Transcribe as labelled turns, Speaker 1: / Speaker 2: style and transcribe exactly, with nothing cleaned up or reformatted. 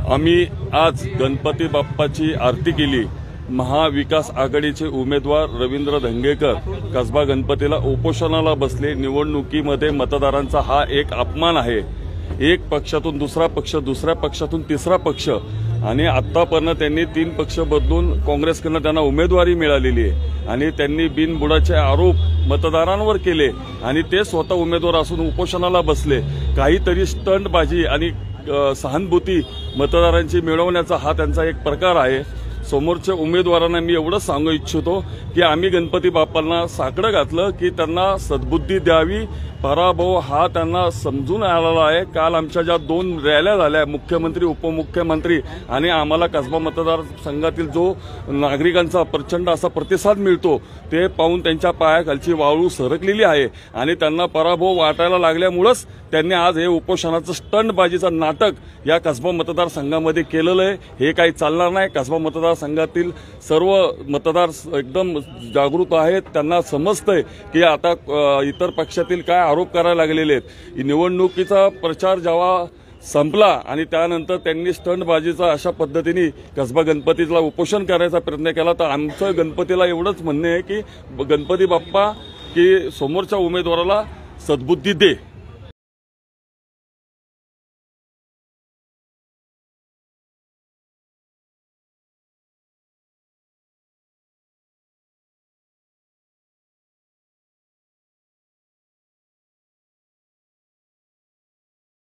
Speaker 1: आम्ही आज गणपती बाप्पाची आरती केली। महाविकास आघाडीचे उमेदवार रवींद्र धंगेकर कसबा गणपतीला उपोषणाला बसले। निवडणुकीमध्ये मतदारांचा हा एक अपमान आहे। एक पक्षातून दुसरा पक्ष, दुसऱ्या पक्षातून तिसरा पक्ष आणि आतापर्यंत त्यांनी तीन पक्ष बदलून काँग्रेसकडून त्यांना उमेदवारी मिळालेली आहे आणि त्यांनी बिनबुडाचे आरोप मतदारांवर केले आणि ते स्वतः उमेदवार असून उपोषणाला बसले। काहीतरी स्टंटबाजी आणि सहानुभूती मतदारांची मिळवण्याचा हा त्यांचा एक प्रकार आहे। समोरच्या उमेदवारांना मी एवढंच सांगू इच्छितो की आम्ही गणपती बाप्पांना साकडं घातलं की त्यांना सद्बुद्धी द्यावी। पराभव हा त्यांना समजून आलेला आहे। काल आमच्या ज्या दोन रॅल्या झाल्या, मुख्यमंत्री उपमुख्यमंत्री, आणि आम्हाला कसबा मतदारसंघातील जो नागरिकांचा प्रचंड असा प्रतिसाद मिळतो ते पाहून त्यांच्या पायाखालची वाळू सरकलेली आहे आणि त्यांना पराभव वाटायला लागल्यामुळेच त्यांनी आज हे उपोषणाचं स्टंटबाजीचं नाटक या कसबा मतदारसंघामध्ये केलेलं आहे। हे काही चालणार नाही। कसबा मतदारसंघातील सर्व मतदार एकदम जागृत आहेत। त्यांना समजतंय की आता इतर पक्षातील काय आरोप करायला लागलेले आहेत। निवडणुकीचा प्रचार जेव्हा संपला आणि त्यानंतर त्यांनी स्टंटबाजीचा अशा पद्धतीने कसबा गणपतीला उपोषण करायचा प्रयत्न केला, तर आमचं गणपतीला एवढंच म्हणणं आहे की गणपती बाप्पा की समोरच्या उमेदवाराला सद्बुद्धी दे।